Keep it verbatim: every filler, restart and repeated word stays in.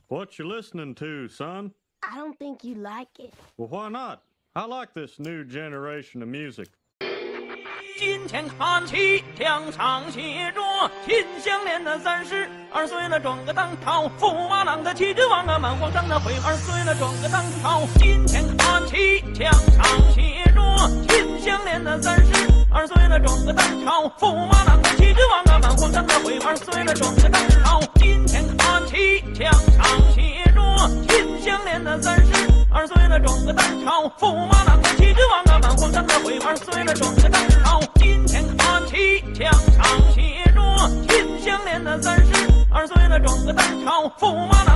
What you listening to, son? I don't think you like it. Well, why not? I like this new generation of music. 今天看齐墙上写着秦香莲的三十二岁了，转个当朝，驸马郎的旗帜王啊，满皇上的徽二岁了，转个当朝。今天看齐墙上写着秦香莲的三十二岁了，转个当朝，驸马郎的旗帜王啊，满皇上的徽二岁了，转个当朝。今天看齐墙上写着秦香莲的三十二岁了，转个当朝，驸马郎的旗帜王啊，满皇上的徽二岁了，转个当朝。今天看齐墙上写着秦香莲的三十二岁了，转个当朝，驸马郎